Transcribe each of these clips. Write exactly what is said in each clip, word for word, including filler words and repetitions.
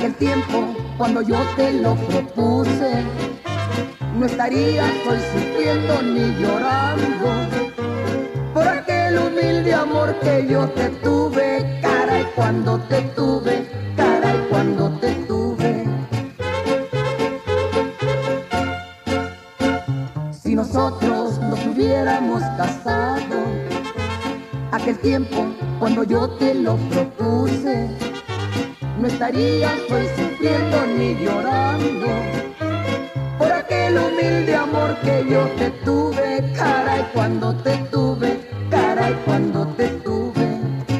Aquel tiempo cuando yo te lo propuse, no estarías hoy sufriendo ni llorando por aquel humilde amor que yo te tuve. Caray, cuando te tuve, caray, cuando te tuve. Si nosotros nos hubiéramos casado, aquel tiempo cuando yo te lo propuse, no estarías hoy sufriendo ni llorando por aquel humilde amor que yo te tuve. Caray, cuando te tuve, caray, cuando te tuve.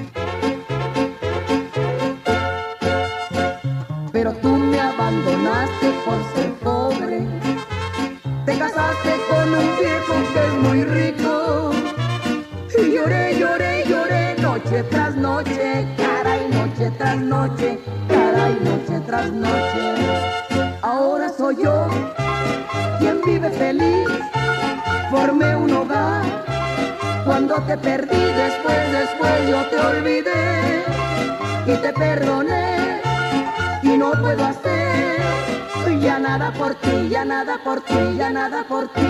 Pero tú me abandonaste por ser pobre, te casaste con un viejo que es muy rico, y lloré, lloré, lloré noche tras noche, caray, noche tras noche, caray, noche tras noche. Ahora soy yo quien vive feliz, formé un hogar. Cuando te perdí, después, después yo te olvidé y te perdoné, y no puedo hacer ya nada por ti, ya nada por ti, ya nada por ti.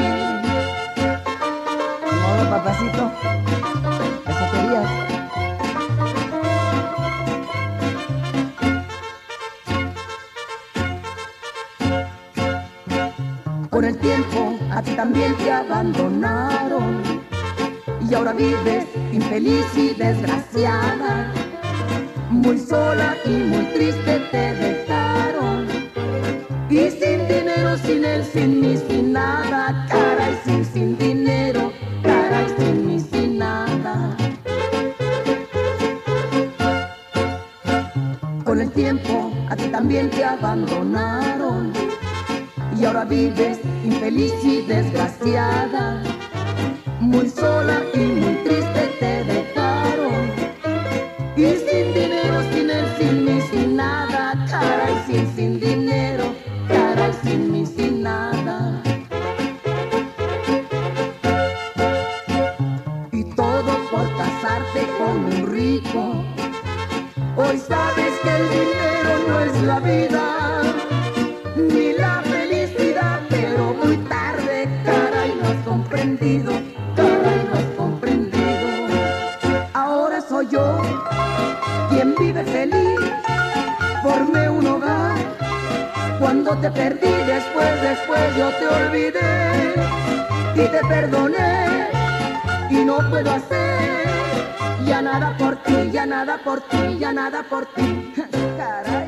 No, papacito, eso querías. Con el tiempo a ti también te abandonaron, y ahora vives infeliz y desgraciada, muy sola y muy triste te dejaron, y sin dinero, sin él, sin mí, sin nada, caray, sin, sin dinero, caray, sin mí, sin nada. Con el tiempo a ti también te abandonaron, y ahora vives infeliz y desgraciada, muy sola y muy triste te dejaron, y sin dinero, sin él, sin mí, sin nada, caray, sin, sin dinero, caray, sin mí, sin nada. Y todo por casarte con un rico. Hoy sabes que el dinero no es la vida, ni la felicidad, pero muy tarde, caray, no has comprendido, caray, no has comprendido. Ahora soy yo quien vive feliz, formé un hogar. Cuando te perdí, después, después yo te olvidé y te perdoné, y no puedo hacer ya nada por ti, ya nada por ti, ya nada por ti. Caray.